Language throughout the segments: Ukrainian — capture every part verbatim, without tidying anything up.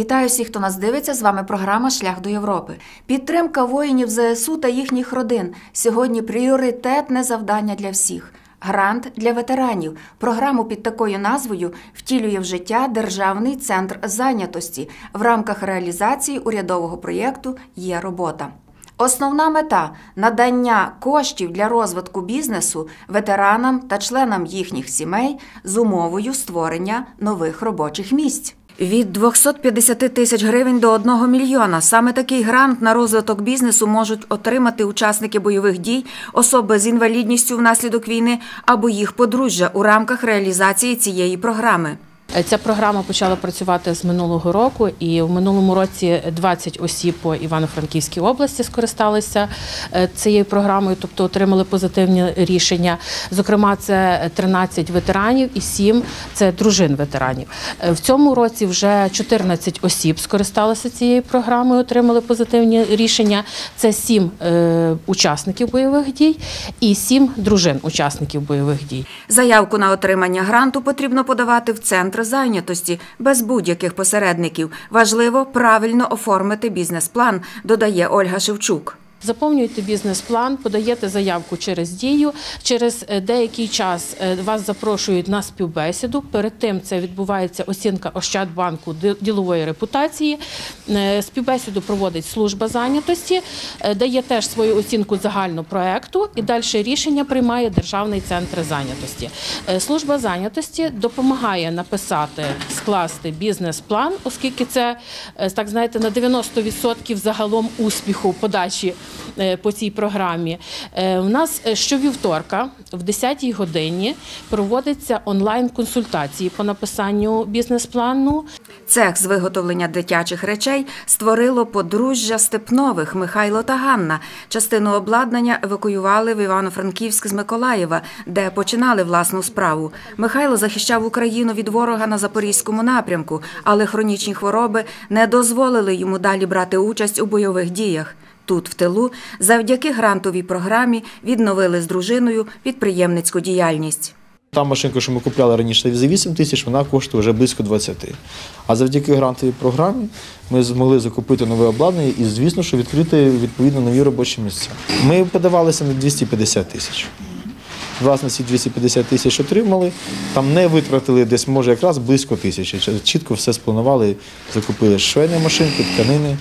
Вітаю всіх, хто нас дивиться. З вами програма «Шлях до Європи». Підтримка воїнів ЗСУ та їхніх родин – сьогодні пріоритетне завдання для всіх. Грант для ветеранів. Програму під такою назвою втілює в життя Державний центр зайнятості в рамках реалізації урядового проєкту «Є робота». Основна мета – надання коштів для розвитку бізнесу ветеранам та членам їхніх сімей з умовою створення нових робочих місць. Від двохсот п'ятдесяти тисяч гривень до одного мільйона. Саме такий грант на розвиток бізнесу можуть отримати учасники бойових дій, особи з інвалідністю внаслідок війни або їх подружжя у рамках реалізації цієї програми. Ця програма почала працювати з минулого року, і в минулому році двадцять осіб по Івано-Франківській області скористалися цією програмою, тобто отримали позитивні рішення. Зокрема, це тринадцять ветеранів і сім – це дружин ветеранів. В цьому році вже чотирнадцять осіб скористалися цією програмою, отримали позитивні рішення. Це сім учасників бойових дій і сім дружин учасників бойових дій. Заявку на отримання гранту потрібно подавати в центр зайнятості без будь-яких посередників. Важливо правильно оформити бізнес-план, додає Ольга Шевчук. Заповнюєте бізнес-план, подаєте заявку через Дію, через деякий час вас запрошують на співбесіду. Перед тим це відбувається оцінка Ощадбанку ділової репутації. Співбесіду проводить служба зайнятості, дає теж свою оцінку загального проєкту і далі рішення приймає Державний центр зайнятості. Служба зайнятості допомагає написати, скласти бізнес-план, оскільки це, так знаєте, на дев'яносто відсотків загалом успіху подачі по цій програмі. У нас щовівторка в десятій годині проводиться онлайн-консультації по написанню бізнес-плану. Цех з виготовлення дитячих речей створило подружжя Степнових Михайло та Ганна. Частину обладнання евакуювали в Івано-Франківськ з Миколаєва, де починали власну справу. Михайло захищав Україну від ворога на Запорізькому напрямку, але хронічні хвороби не дозволили йому далі брати участь у бойових діях. Тут, в тилу, завдяки грантовій програмі відновили з дружиною підприємницьку діяльність. Та машинка, що ми купляли раніше за вісім тисяч, вона коштує вже близько двадцяти. А завдяки грантовій програмі ми змогли закупити нове обладнання і, звісно, що відкрити відповідно нові робочі місця. Ми подавалися на двісті п'ятдесят тисяч. Власне, ці двісті п'ятдесят тисяч отримали, там не витратили десь, може, якраз близько тисячі. Чітко все спланували, закупили швейні машинки, тканини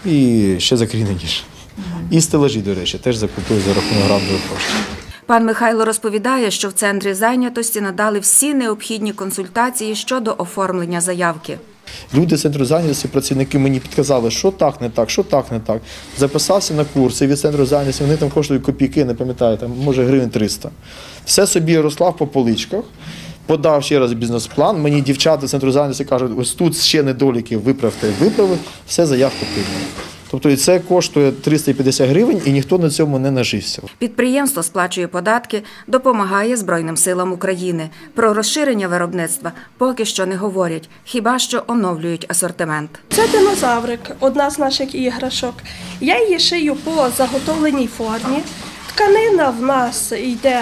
і ще закрійний ніж. І стелажі, до речі, теж закупили за рахунок грантових коштів. Пан Михайло розповідає, що в центрі зайнятості надали всі необхідні консультації щодо оформлення заявки. Люди з центру зайнятості, працівники мені підказали, що так, не так, що так, не так. Записався на курси від центру зайнятості, вони там коштують копійки, не пам'ятаю, там, може гривень триста. Все собі розклав по поличках, подав ще раз бізнес-план, мені дівчата з центру зайнятості кажуть, ось тут ще недоліки, виправте, виправив, все, заявку прийняли. Тобто це коштує триста п'ятдесят гривень і ніхто на цьому не нажився. Підприємство сплачує податки, допомагає Збройним силам України. Про розширення виробництва поки що не говорять, хіба що оновлюють асортимент. Це динозаврик, одна з наших іграшок. Я її шию по заготовленій формі. Тканина в нас йде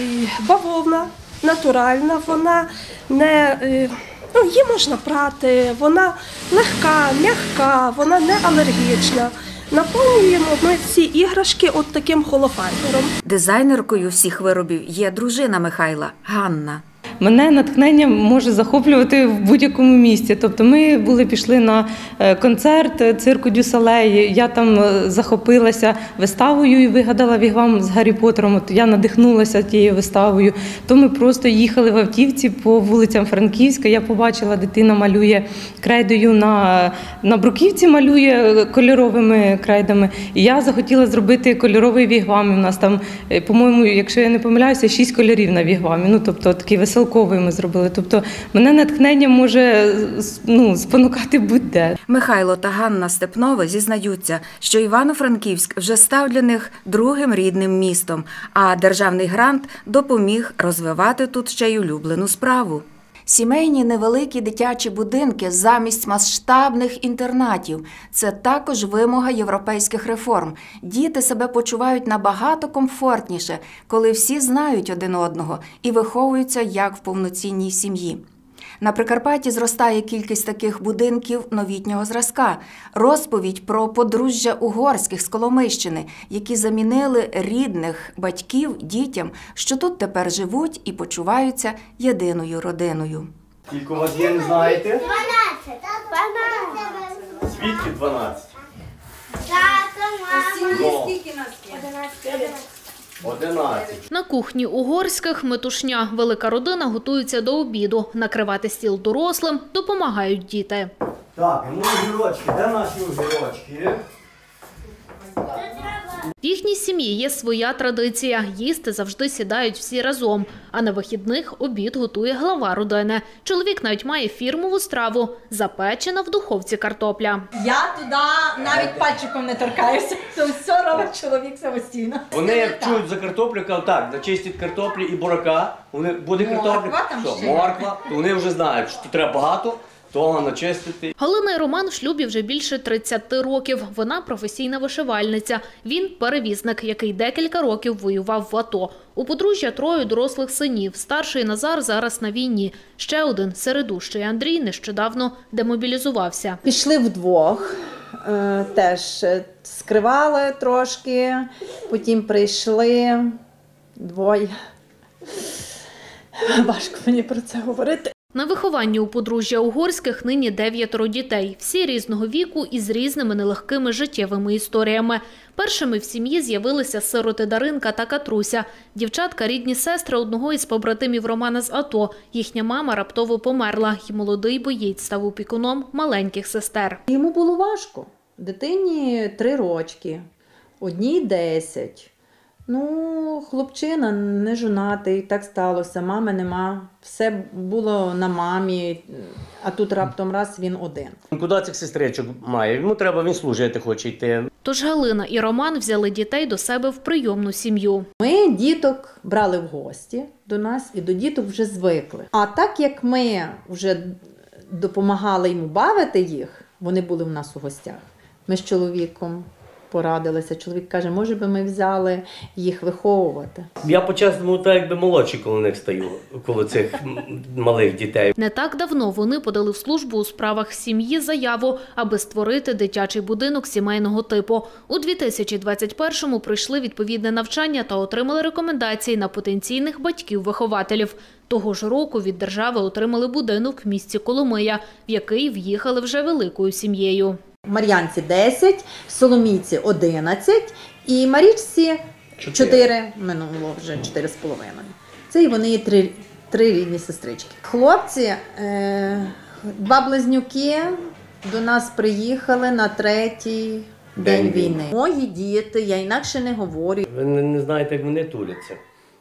бавовна, натуральна, вона не... Ну, її можна прати, вона легка, м'яка, вона не алергічна. Наповнюємо ми ці іграшки от таким холофайбером. Дизайнеркою всіх виробів є дружина Михайла – Ганна. Мене натхнення може захоплювати в будь-якому місці. Тобто ми були, пішли на концерт цирку Дю Солей, я там захопилася виставою і вигадала вігвам з Гаррі Поттером. От я надихнулася тією виставою. То ми просто їхали в автівці по вулицям Франківська, я побачила, дитина малює крейдою на, на бруківці, малює кольоровими крейдами. І я захотіла зробити кольоровий вігвам. У нас там, по-моєму, якщо я не помиляюся, шість кольорів на вігвамі. Ну, тобто такий веселий ми зробили. Тобто мене натхнення може ну, спонукати будь-де. Михайло та Ганна Степнови зізнаються, що Івано-Франківськ вже став для них другим рідним містом, а державний грант допоміг розвивати тут ще й улюблену справу. Сімейні невеликі дитячі будинки замість масштабних інтернатів – це також вимога європейських реформ. Діти себе почувають набагато комфортніше, коли всі знають один одного і виховуються як в повноцінній сім'ї. На Прикарпатті зростає кількість таких будинків новітнього зразка. Розповідь про подружжя Угорських з Коломийщини, які замінили рідних батьків дітям, що тут тепер живуть і почуваються єдиною родиною. Скільки у вас є, не знаєте? дванадцять. дванадцять. Звідки дванадцять? Скільки нас є? одинадцять. одинадцять. На кухні угорських метушня. Велика родина готується до обіду. Накривати стіл дорослим допомагають діти. Так, ну огірочки, де наші огірочки? В їхній сім'ї є своя традиція – їсти завжди сідають всі разом. А на вихідних обід готує глава родини. Чоловік навіть має фірмову страву – запечена в духовці картопля. Я туди навіть пальчиком не торкаюся, то все робить чоловік самостійно. Вони як чують за картоплю, кажуть, так, начистять картоплі і бурака, вони буде картопля, Морква там що, ще. морква, то вони вже знають, що треба багато, того начистити. Галина і Роман в шлюбі вже більше тридцяти років. Вона професійна вишивальниця. Він перевізник, який декілька років воював в АТО. У подружжя троє дорослих синів. Старший Назар зараз на війні. Ще один, середущий Андрій, нещодавно демобілізувався. Пішли вдвох, е, теж скривали трошки, потім прийшли двоє. Важко мені про це говорити. На вихованні у подружжя Угорських нині дев'ятеро дітей. Всі різного віку і з різними нелегкими життєвими історіями. Першими в сім'ї з'явилися сироти Даринка та Катруся. Дівчатка – рідні сестри одного із побратимів Романа з АТО. Їхня мама раптово померла, і молодий боєць став опікуном маленьких сестер. Йому було важко. Дитині три рочки, одній десять. Ну, хлопчина не жонатий, так сталося, мами нема. Все було на мамі, а тут раптом раз він один. Куди цих сестричок має? Йому треба, він служити хоче йти. Тож Галина і Роман взяли дітей до себе в прийомну сім'ю. Ми діток брали в гості до нас і до діток вже звикли. А так як ми вже допомагали йому бавити їх, вони були в нас у гостях, ми з чоловіком порадилися. Чоловік каже, може би ми взяли їх виховувати. Я по-чесному так якби молодший коло них стаю, коло цих малих дітей. Не так давно вони подали в службу у справах сім'ї заяву, аби створити дитячий будинок сімейного типу. У дві тисячі двадцять першому пройшли відповідне навчання та отримали рекомендації на потенційних батьків-вихователів. Того ж року від держави отримали будинок в місті Коломия, в який в'їхали вже великою сім'єю. Мар'янці десять, Соломійці одинадцять і Марічці чотири, минуло вже чотири з половиною. Це і вони є три, три рідні сестрички. Хлопці, е, два близнюки до нас приїхали на третій день, день війни. Мої діти, я інакше не говорю. Ви не, не знаєте, як вони туляться.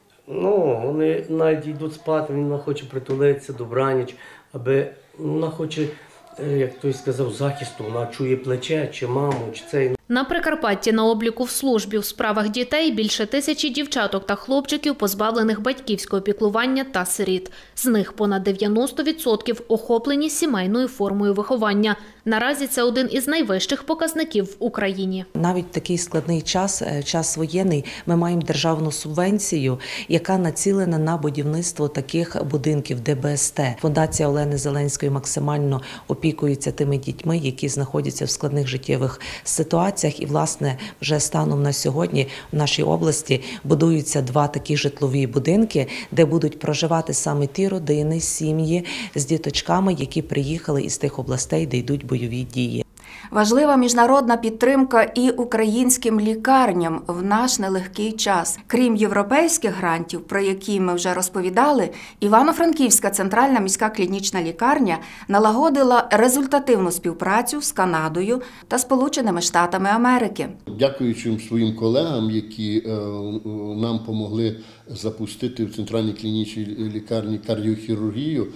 Ну, вони навіть йдуть спати, він хоче притулитися, добраніч, аби вона хоче, як хтось сказав, захисту, вона чує плече, чи маму, чи цей. На Прикарпатті на обліку в службі у справах дітей більше тисячі дівчаток та хлопчиків, позбавлених батьківського піклування та сиріт. З них понад дев'яносто відсотків охоплені сімейною формою виховання. Наразі це один із найвищих показників в Україні. Навіть в такий складний час, час воєнний, ми маємо державну субвенцію, яка націлена на будівництво таких будинків Д Б С Т. Фундація Олени Зеленської максимально опікується тими дітьми, які знаходяться в складних життєвих ситуаціях. І, власне, вже станом на сьогодні в нашій області будуються два такі житлові будинки, де будуть проживати саме ті родини, сім'ї з діточками, які приїхали із тих областей, де йдуть бойові дії. Важлива міжнародна підтримка і українським лікарням в наш нелегкий час. Крім європейських грантів, про які ми вже розповідали, Івано-Франківська центральна міська клінічна лікарня налагодила результативну співпрацю з Канадою та Сполученими Штатами Америки. Дякуючи своїм колегам, які е, нам допомогли запустити в центральній клінічній лікарні кардіохірургію,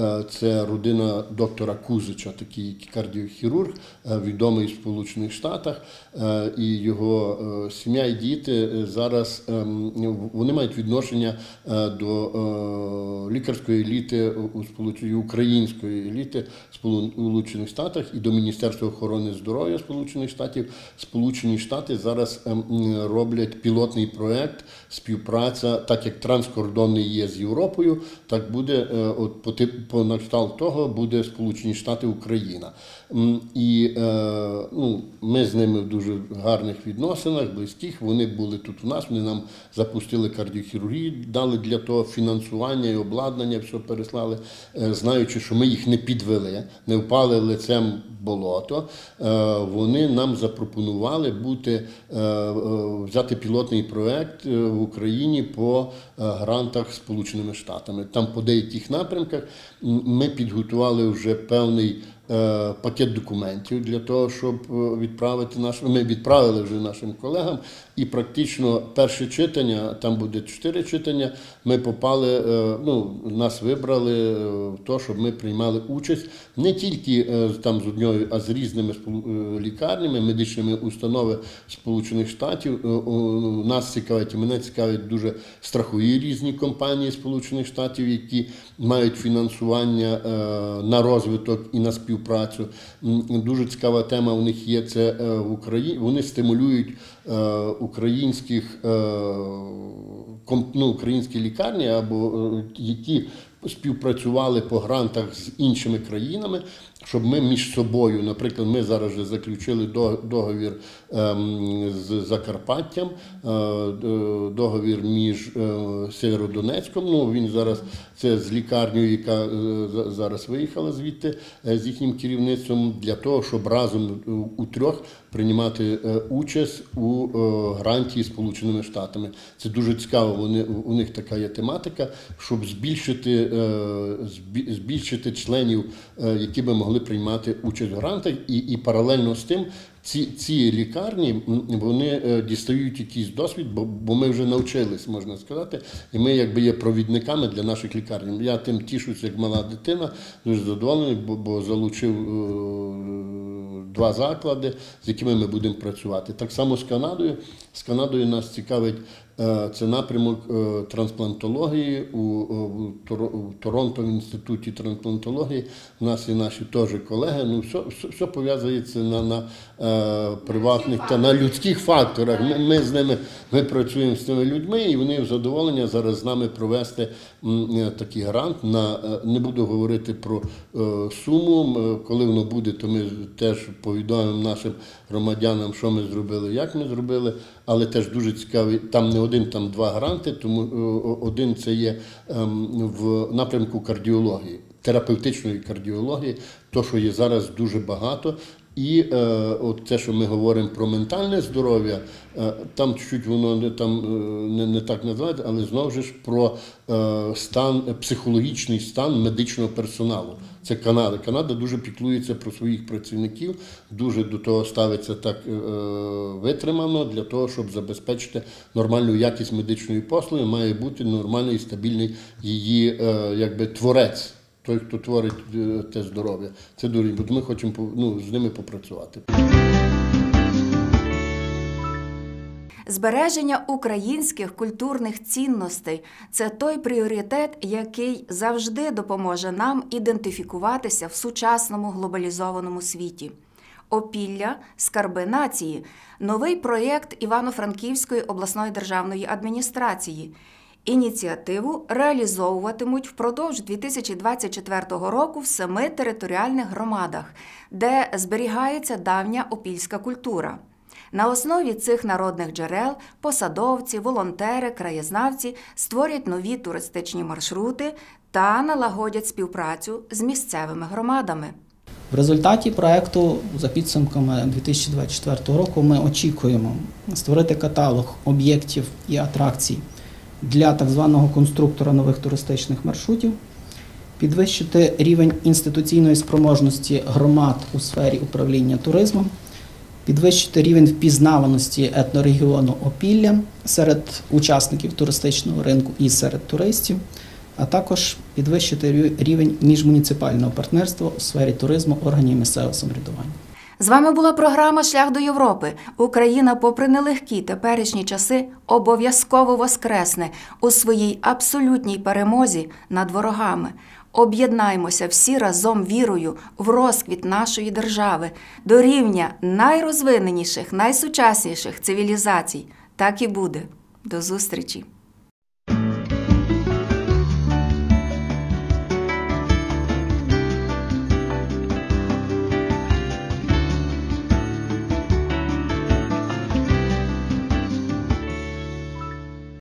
це родина доктора Кузича, такий кардіохірург, відомий в Сполучених Штатах, і його сім'я і діти зараз, вони мають відношення до лікарської еліти у Сполучених, української еліти в Сполучених Штатах і до Міністерства охорони здоров'я Сполучених Штатів. Сполучені Штати зараз роблять пілотний проект, співпраця, так як транскордонний є з Європою, так буде от по типу по кшталт того буде Сполучені Штати Україна. М, І е, ну, ми з ними в дуже гарних відносинах, близьких. Вони були тут у нас, вони нам запустили кардіохірургію, дали для того фінансування і обладнання, все переслали, е, знаючи, що ми їх не підвели, не впали лицем в болото. Е, Вони нам запропонували бути, е, е, взяти пілотний проект е, в Україні по е, грантах Сполученими Штатами. Там по деяких напрямках ми підготували вже певний е, пакет документів для того, щоб е, відправити нашим. Ми відправили вже нашим колегам, і практично перше читання, там буде чотири читання, ми попали, е, ну, нас вибрали в те, щоб ми приймали участь не тільки е, там з однією, а з різними сполу- е, лікарнями, медичними установами Сполучених Штатів. Е, е, Нас цікавить, і мене цікавить дуже страхові різні компанії Сполучених Штатів, які мають фінансування е, на розвиток і на співпрацю. М, Дуже цікава тема у них є, це е, в Україні. Вони стимулюють е, українських, е, ком- ну, українські лікарні, або е, які співпрацювали по грантах з іншими країнами, щоб ми між собою, наприклад, ми зараз вже заключили до- договір ем, з Закарпаттям, е, е, договір між е, Сєвєродонецьком, ну він зараз, це з лікарнею, яка е, за- зараз виїхала звідти е, з їхнім керівництвом, для того, щоб разом е, у трьох приймати е, участь у е, гранті Сполученими Штатами. Це дуже цікаво, вони, у них така є тематика, щоб збільшити, е, збі- збільшити членів, е, які би могли приймати участь в грантах, і, і паралельно з тим ці, ці лікарні, м, вони е, дістають якийсь досвід, бо, бо ми вже навчились, можна сказати, і ми якби є провідниками для наших лікарень. Я тим тішуся, як мала дитина, дуже задоволений, бо, бо залучив е, два заклади, з якими ми будемо працювати. Так само з Канадою. З Канадою нас цікавить е, це напрямок е, трансплантології у, у, Торо- у Торонто в інституті трансплантології. У нас є наші теж колеги. Ну, все, все, все пов'язується на, на е, приватних та на людських факторах. Ми, ми з ними ми працюємо з цими людьми, і вони в задоволення зараз з нами провести м, е, такий грант. На, е, не буду говорити про е, суму. М, Коли воно буде, то ми теж повідомимо нашим громадянам, що ми зробили, як ми зробили. Але теж дуже цікавий, там не один, там два гранти, тому е, один це є ем, в напрямку кардіології, терапевтичної кардіології, то, що є зараз дуже багато. І е, от те, що ми говоримо про ментальне здоров'я, е, там чуть воно не, там, е, не, не так називається, але знову ж про е, стан, психологічний стан медичного персоналу. Це Канада. Канада дуже піклується про своїх працівників, дуже до того ставиться так е, витримано, для того, щоб забезпечити нормальну якість медичної послуги, має бути нормальний і стабільний її е, якби творець. Той, хто творить е, те здоров'я. Це дуже, бо ми хочемо ну, з ними попрацювати. Збереження українських культурних цінностей – це той пріоритет, який завжди допоможе нам ідентифікуватися в сучасному глобалізованому світі. «Опілля. Скарби нації» – новий проєкт Івано-Франківської обласної державної адміністрації. Ініціативу реалізовуватимуть впродовж дві тисячі двадцять четвертого року в семи територіальних громадах, де зберігається давня опільська культура. На основі цих народних джерел посадовці, волонтери, краєзнавці створять нові туристичні маршрути та налагодять співпрацю з місцевими громадами. В результаті проєкту за підсумками дві тисячі двадцять четвертого року ми очікуємо створити каталог об'єктів і атракцій для так званого конструктора нових туристичних маршрутів, підвищити рівень інституційної спроможності громад у сфері управління туризмом, підвищити рівень впізнаваності етнорегіону Опілля серед учасників туристичного ринку і серед туристів, а також підвищити рівень міжмуніципального партнерства у сфері туризму органів місцевого самоврядування. З вами була програма «Шлях до Європи». Україна, попри нелегкі теперішні часи, обов'язково воскресне у своїй абсолютній перемозі над ворогами. Об'єднаймося всі разом вірою в розквіт нашої держави до рівня найрозвиненіших, найсучасніших цивілізацій. Так і буде. До зустрічі!